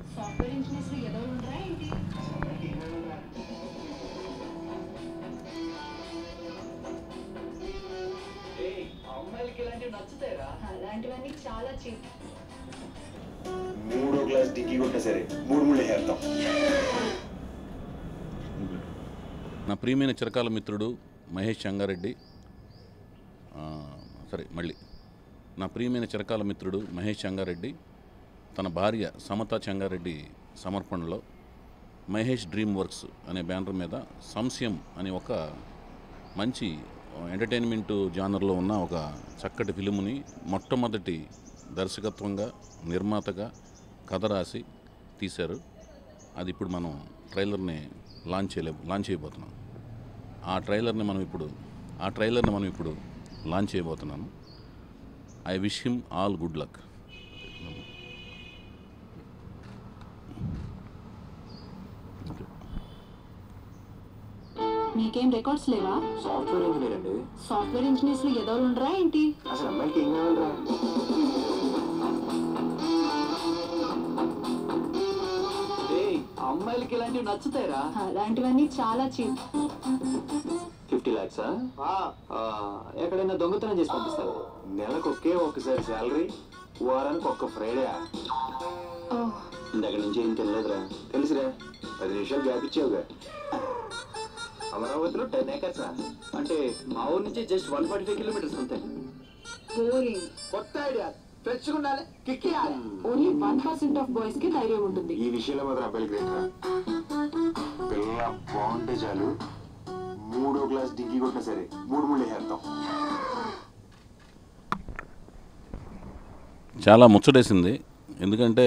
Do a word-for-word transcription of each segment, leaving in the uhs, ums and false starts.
Software engineers ఏదో ఉండరా ఏంటి? అమ్మాయిలకి ఇలాంటివి నచ్చుతాయిరా. అలాంటివన్నీ చాలా చీప్. మూడో క్లాస్ డిగ్రీ కొట్టినా సరే మూడు మూడు వేద్దాం. నా ప్రియమైన చిరకాల మిత్రుడు మహేష్ చెంగారెడ్డి సరే మళ్ళీ నా ప్రియమైన చిరకాల మిత్రుడు మహేష్ చెంగారెడ్డి తన భార్య సమతా చెంగారెడ్డి సమర్పణలో మహేష్ డ్రీమ్ వర్క్స్ అనే బ్యానర్ మీద సంశయం అనే ఒక మంచి ఎంటర్టైన్మెంట్ జానర్లో ఉన్న ఒక చక్కటి ఫిలిముని మొట్టమొదటి దర్శకత్వంగా నిర్మాతగా కథ రాసి తీశారు. అది ఇప్పుడు మనం ట్రైలర్ని లాంచ్ చేయలే లాంచ్ చేయబోతున్నాం. ఆ ట్రైలర్ని మనం ఇప్పుడు ఆ ట్రైలర్ని మనం ఇప్పుడు లాంచ్ చేయబోతున్నాను. I wish him all good luck. మీకేం రికార్డ్స్ లేవా? సాఫ్ట్వేర్ ఇంజనీర్ అండి. సాఫ్ట్వేర్ ఇంజనీర్స్ ఏదో ఉండరా ఏంటి? అసలు అమ్మాయికి ఏం కావాలరా? అమ్మాయిలకి ఇలాంటివి నచ్చుతాయిరా. అలాంటివన్నీ చాలా చీప్. ఫిఫ్టీ ల్యాక్సా? ఎక్కడైనా దొంగతనం చేసి పంపిస్తారు. నెలకు ఒకే ఒక్కసారి శాలరీ, వారానికి ఒక్క ఫ్రైడే. ఇందాక నుంచి ఏం తెలియదురా. తెలుసురా, పది నిమిషాలు గ్యాప్ ఇచ్చావుగా. అమరావతిలో టెన్ ఏకర్స్ అంటే మా ఊరు నుంచి just one forty five kilometres ఉంటాయి. బోరింగ్. కొత్త ఐడియా, ఫ్రెష్ ఉండాలి, కిక్ ఇయ్యాలి. Only one percent of boys కి ధైర్యం ఉంటుంది. ఈ విషయంలో మాత్రం అబ్బాయిలు గ్రేట్ రా. పిల్ల బాగుంటే చాలు, మూడో క్లాస్ డిగ్రీ కొట్టినా సరే మూడు మూడు వేద్దాం. చాలా ముచ్చటేసింది. ఎందుకంటే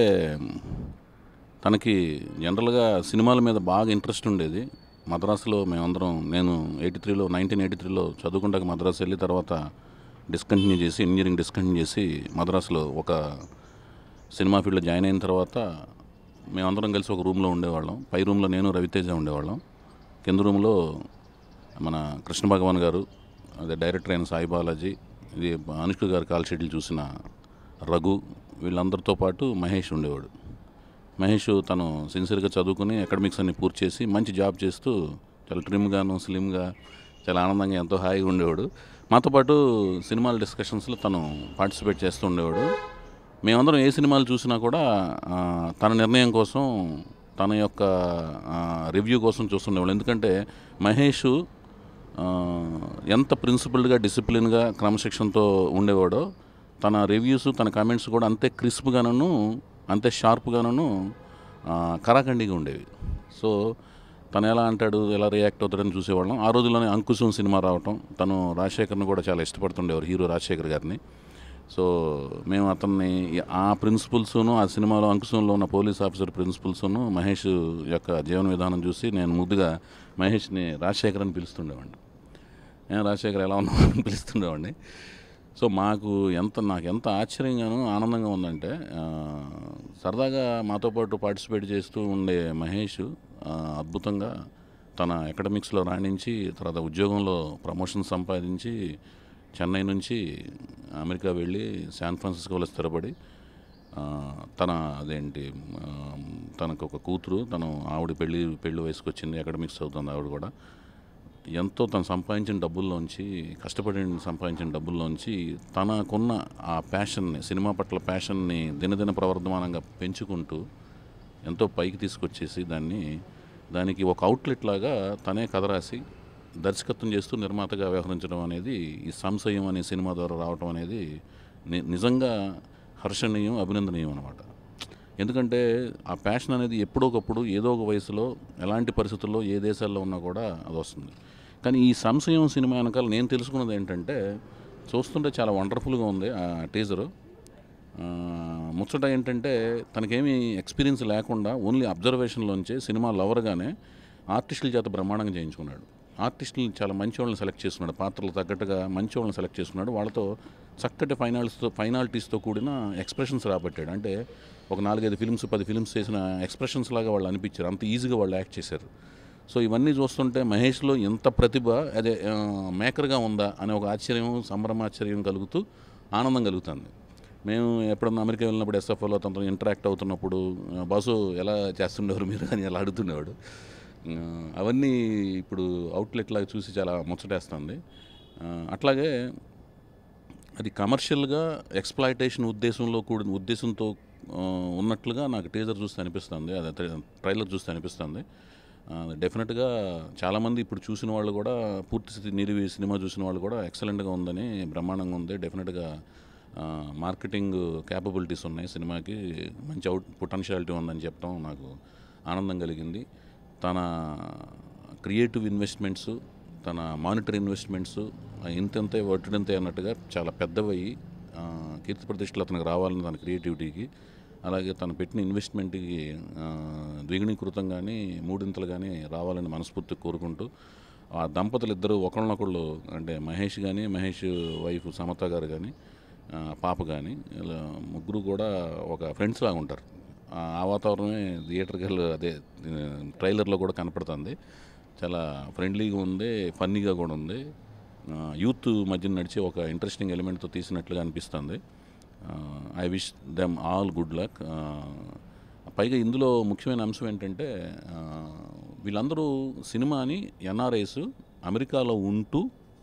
తనకి జనరల్గా సినిమాల మీద బాగా ఇంట్రెస్ట్ ఉండేది. మద్రాసులో మేమందరం నేను ఎయిటీ త్రీలో నైన్టీన్ ఎయిటీ త్రీలో చదువుకుంటాక మద్రాసు వెళ్ళి తర్వాత డిస్కంటిన్యూ చేసి ఇంజనీరింగ్ డిస్కంటిన్యూ చేసి మద్రాసులో ఒక సినిమా ఫీల్డ్లో జాయిన్ అయిన తర్వాత మేమందరం కలిసి ఒక రూమ్లో ఉండేవాళ్ళం. పై రూమ్లో నేను రవితేజ ఉండేవాళ్ళం. కింద రూమ్లో మన కృష్ణ భగవాన్ గారు, అదే డైరెక్టర్ అయిన సాయి బాలాజీ, ఇది అనుష్క గారు కాల్ షెడ్యూల్ చూసిన రఘు, వీళ్ళందరితో పాటు మహేష్ ఉండేవాడు. మహేష్ తను సిన్సియర్గా చదువుకుని అకాడమిక్స్ అన్ని పూర్తి చేసి మంచి జాబ్ చేస్తూ చాలా ట్రిమ్గాను స్లిమ్గా చాలా ఆనందంగా ఎంతో హాయిగా ఉండేవాడు. మాతో పాటు సినిమాల డిస్కషన్స్లో తను పార్టిసిపేట్ చేస్తూ ఉండేవాడు. మేమందరం ఏ సినిమాలు చూసినా కూడా తన నిర్ణయం కోసం, తన యొక్క రివ్యూ కోసం చూస్తుండేవాళ్ళు. ఎందుకంటే మహేష్ ఎంత ప్రిన్సిపల్డ్గా డిసిప్లిన్గా క్రమశిక్షణతో ఉండేవాడో తన రివ్యూస్ తన కామెంట్స్ కూడా అంతే క్రిస్ప్గాను అంతే షార్ప్గాను కరాఖండిగా ఉండేవి. సో తను ఎలా అంటాడు, ఎలా రియాక్ట్ అవుతాడని చూసేవాళ్ళం. ఆ రోజుల్లోనే అంకుశం సినిమా రావటం, తను రాజశేఖర్ని కూడా చాలా ఇష్టపడుతుండేవారు, హీరో రాజశేఖర్ గారిని. సో మేము అతన్ని ఆ ప్రిన్సిపల్స్ను, ఆ సినిమాలో అంకుశంలో ఉన్న పోలీస్ ఆఫీసర్ ప్రిన్సిపల్స్ను మహేష్ యొక్క జీవన విధానం చూసి నేను ముద్దుగా మహేష్ని రాజశేఖర్ అని పిలుస్తుండేవాడిని. నేను రాజశేఖర్ ఎలా ఉన్నావు అని పిలుస్తుండేవాడిని. సో మాకు ఎంత నాకు ఎంత ఆశ్చర్యంగాను ఆనందంగా ఉందంటే, సరదాగా మాతో పాటు పార్టిసిపేట్ చేస్తూ ఉండే మహేష్ అద్భుతంగా తన అకాడమిక్స్లో రాణించి తర్వాత ఉద్యోగంలో ప్రమోషన్ సంపాదించి చెన్నై నుంచి అమెరికా వెళ్ళి శాన్ ఫ్రాన్సిస్కోలో స్థిరపడి తన అదేంటి తనకు ఒక కూతురు, తను ఆవిడ పెళ్ళి పెళ్ళి వయసుకు వచ్చింది, అకాడమిక్స్ చదువుతుంది ఆవిడ కూడా. ఎంతో తను సంపాదించిన డబ్బుల్లోంచి, కష్టపడి సంపాదించిన డబ్బుల్లోంచి తనకున్న ఆ ప్యాషన్ని, సినిమా పట్ల ప్యాషన్ని దినదిన ప్రవర్ధమానంగా పెంచుకుంటూ ఎంతో పైకి తీసుకొచ్చేసి దాన్ని దానికి ఒక అవుట్లెట్ లాగా తనే కథ రాసి దర్శకత్వం చేస్తూ నిర్మాతగా వ్యవహరించడం అనేది, ఈ సంశయం అనే సినిమా ద్వారా రావడం అనేది నిజంగా హర్షణీయం, అభినందనీయం అన్నమాట. ఎందుకంటే ఆ ప్యాషన్ అనేది ఎప్పుడోకప్పుడు ఏదో ఒక వయసులో ఎలాంటి పరిస్థితుల్లో ఏ దేశాల్లో ఉన్నా కూడా అది వస్తుంది. కానీ ఈ సంశయం సినిమా వెనకాల నేను తెలుసుకున్నది ఏంటంటే, చూస్తుంటే చాలా వండర్ఫుల్గా ఉంది ఆ టీజరు. ముచ్చట ఏంటంటే తనకేమీ ఎక్స్పీరియన్స్ లేకుండా ఓన్లీ అబ్జర్వేషన్లోంచే సినిమా లవర్గానే ఆర్టిస్టుల చేత బ్రహ్మాండంగా చేయించుకున్నాడు. ఆర్టిస్టులు చాలా మంచి వాళ్ళని సెలెక్ట్ చేసుకున్నాడు, పాత్రలకు తగ్గట్టుగా మంచి వాళ్ళని సెలెక్ట్ చేసుకున్నాడు. వాళ్ళతో చక్కటి ఫైనాల్స్తో ఫైనాలిటీస్తో కూడిన ఎక్స్ప్రెషన్స్ రాబట్టాడు. అంటే ఒక నాలుగైదు ఫిల్మ్స్ పది ఫిల్మ్స్ చేసిన ఎక్స్ప్రెషన్స్ లాగా వాళ్ళు అనిపించారు, అంత ఈజీగా వాళ్ళు యాక్ట్ చేశారు. సో ఇవన్నీ చూస్తుంటే మహేష్లో ఎంత ప్రతిభ, అదే మేకర్గా ఉందా అనే ఒక ఆశ్చర్యం, సంభ్రమాశ్చర్యం కలుగుతూ ఆనందం కలుగుతుంది. మేము ఎప్పుడన్నా అమెరికా వెళ్ళినప్పుడు ఎస్ఎఫ్ఓలో తనతో ఇంటరాక్ట్ అవుతున్నప్పుడు బాసు ఎలా చేస్తుండేవారు మీరు అని అలా అడుగుతుండేవాడు. అవన్నీ ఇప్పుడు అవుట్లెట్ లాగా చూసి చాలా ముచ్చటేస్తుంది. అట్లాగే అది కమర్షియల్గా ఎక్స్ప్లాయిటేషన్ ఉద్దేశంలో కూడిన ఉద్దేశంతో ఉన్నట్లుగా నాకు టీజర్ చూస్తే అనిపిస్తుంది, అది ట్రైలర్ చూస్తే అనిపిస్తుంది. డెఫినెట్గా చాలామంది ఇప్పుడు చూసిన వాళ్ళు కూడా పూర్తి నిరివి సినిమా చూసిన వాళ్ళు కూడా ఎక్సలెంట్గా ఉందని, బ్రహ్మాండంగా ఉంది, డెఫినెట్గా మార్కెటింగ్ క్యాపబిలిటీస్ ఉన్నాయి సినిమాకి, మంచి అవుట్ పొటెన్షియాలిటీ ఉందని చెప్పడం నాకు ఆనందం కలిగింది. తన క్రియేటివ్ ఇన్వెస్ట్మెంట్స్, తన మానిటరీ ఇన్వెస్ట్మెంట్స్ ఇంతంతే వడ్డంతే అన్నట్టుగా చాలా పెద్దవయ్యి కీర్తి ప్రతిష్టలు అతనికి రావాలని తన క్రియేటివిటీకి, అలాగే తను పెట్టిన ఇన్వెస్ట్మెంట్కి ద్విగుణీకృతం కానీ మూడింతలు కానీ రావాలని మనస్ఫూర్తిగా కోరుకుంటూ, ఆ దంపతులు ఇద్దరు ఒకళ్ళనొకళ్ళు అంటే మహేష్ కానీ మహేష్ వైఫ్ సమత గారు కానీ పాప కానీ ఇలా ముగ్గురు కూడా ఒక ఫ్రెండ్స్ లాగా ఉంటారు. ఆ వాతావరణమే థియేటర్కి వెళ్ళి అదే ట్రైలర్లో కూడా కనపడుతుంది. చాలా ఫ్రెండ్లీగా ఉంది, ఫన్నీగా కూడా ఉంది, యూత్ మధ్య నడిచే ఒక ఇంట్రెస్టింగ్ ఎలిమెంట్తో తీసినట్లుగా అనిపిస్తుంది. I wish them all good luck. పైగా ఇందులో ముఖ్యమైన అంశం ఏంటంటే వీళ్ళందరూ సినిమాని ఎన్ఆర్ఐస్ అమెరికాలో ఉంటూ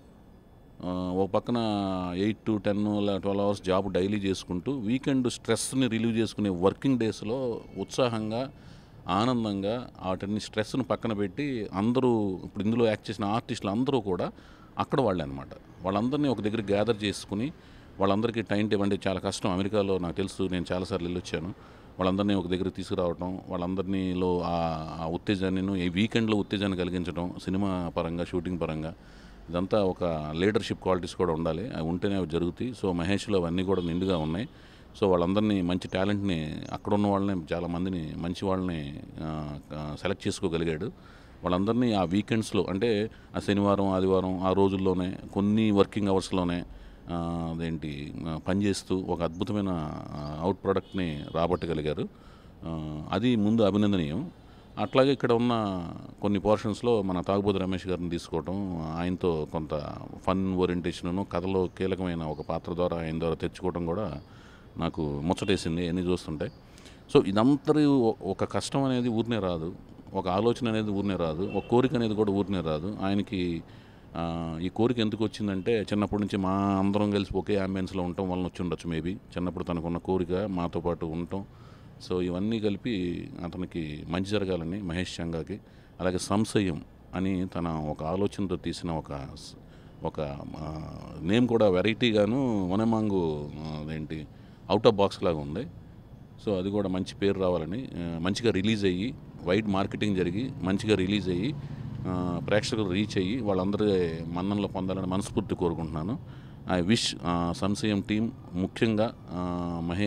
ఒక పక్కన eight to ten twelve hours job daily చేసుకుంటూ వీకెండ్ స్ట్రెస్ని రిలీవ్ చేసుకునే వర్కింగ్ డేస్లో ఉత్సాహంగా ఆనందంగా వాటిని స్ట్రెస్ను పక్కన పెట్టి అందరూ ఇప్పుడు ఇందులో యాక్ట్ చేసిన ఆర్టిస్టులు అందరూ కూడా అక్కడ వాళ్ళే అనమాట. వాళ్ళందరినీ ఒక దగ్గర గ్యాదర్ చేసుకుని వాళ్ళందరికీ టైం టేబుల్ అంటే చాలా కష్టం అమెరికాలో, నాకు తెలుసు, నేను చాలాసార్లు వెళ్ళొచ్చాను. వాళ్ళందరినీ ఒక దగ్గర తీసుకురావటం, వాళ్ళందరినీలో ఆ ఉత్తేజాన్ని ఈ వీకెండ్లో ఉత్తేజాన్ని కలిగించడం, సినిమా పరంగా షూటింగ్ పరంగా ఇదంతా ఒక లీడర్షిప్ క్వాలిటీస్ కూడా ఉండాలి, అవి ఉంటేనే అవి జరుగుతాయి. సో మహేష్లో అవన్నీ కూడా నిండుగా ఉన్నాయి. సో వాళ్ళందరినీ మంచి టాలెంట్ని అక్కడ ఉన్న వాళ్ళని చాలామందిని మంచి వాళ్ళని సెలెక్ట్ చేసుకోగలిగాడు. వాళ్ళందరినీ ఆ వీకెండ్స్లో అంటే ఆ శనివారం ఆదివారం ఆ రోజుల్లోనే కొన్ని వర్కింగ్ అవర్స్లోనే అదేంటి పనిచేస్తూ ఒక అద్భుతమైన అవుట్ ప్రోడక్ట్ని రాబట్టగలిగారు. అది ముందు అభినందనీయం. అట్లాగే ఇక్కడ ఉన్న కొన్ని పోర్షన్స్లో మన తాగుబోతు రమేష్ గారిని తీసుకోవటం, ఆయనతో కొంత ఫన్ ఓరియంటేషన్ను కథలో కీలకమైన ఒక పాత్ర ద్వారా ఆయన ద్వారా తెచ్చుకోవడం కూడా నాకు ముచ్చటేసింది ఎన్ని చూస్తుంటే. సో ఇదంతా ఒక కష్టం అనేది ఊరినే రాదు, ఒక ఆలోచన అనేది ఊరినే రాదు, ఒక కోరిక అనేది కూడా ఊరినే రాదు. ఆయనకి ఈ కోరిక ఎందుకు వచ్చిందంటే చిన్నప్పటి నుంచి మా అందరం కలిసి ఒకే అంబియన్స్లో ఉండటం వలన వచ్చి ఉండొచ్చు మేబీ. చిన్నప్పుడు తనకున్న కోరిక మాతో పాటు ఉండటం, సో ఇవన్నీ కలిపి అతనికి మంచి జరగాలని మహేష్ చంగాకి, అలాగే సంశయం అని తన ఒక ఆలోచనతో తీసిన ఒక ఒక నేమ్ కూడా వెరైటీగాను వనమాంగు అదేంటి అవుట్ ఆఫ్ బాక్స్ లాగా ఉంది. సో అది కూడా మంచి పేరు రావాలని, మంచిగా రిలీజ్ అయ్యి వైడ్ మార్కెటింగ్ జరిగి మంచిగా రిలీజ్ అయ్యి ప్రేక్షకులు రీచ్ అయ్యి వాళ్ళందరి మన్ననలో పొందాలని మనస్ఫూర్తి కోరుకుంటున్నాను. ఐ విష్ సంశయం టీం, ముఖ్యంగా మహే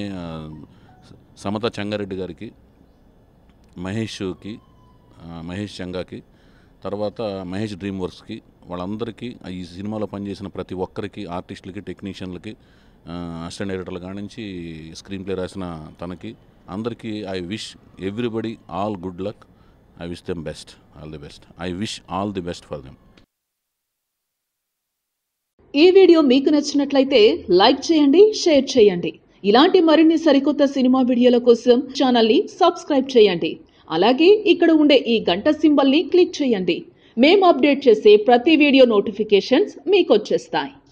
సమత చంగారెడ్డి గారికి, మహేష్కి, మహేష్ చంగాకి, తర్వాత మహేష్ డ్రీమ్ వర్క్స్కి, వాళ్ళందరికీ ఈ సినిమాలో పనిచేసిన ప్రతి ఒక్కరికి, ఆర్టిస్టులకి, టెక్నీషియన్లకి, అసిస్టెంట్ డైరెక్టర్ల కాడి నుంచి స్క్రీన్ ప్లే రాసిన తనకి అందరికీ I wish everybody all good luck. I wish them best, all the best. I wish all the best for them. ఈ వీడియో మీకు నచ్చినట్లయితే లైక్ చేయండి, షేర్ చేయండి. ఇలాంటి మరిన్ని సరికొత్త సినిమా వీడియోల కోసం ఛానల్ని సబ్స్క్రైబ్ చేయండి. అలాగే ఇక్కడ ఉండే ఈ గంట సింబల్ని క్లిక్ చేయండి. మేము అప్డేట్ చేసే ప్రతి వీడియో నోటిఫికేషన్స్ మీకు వచ్చేస్తాయి.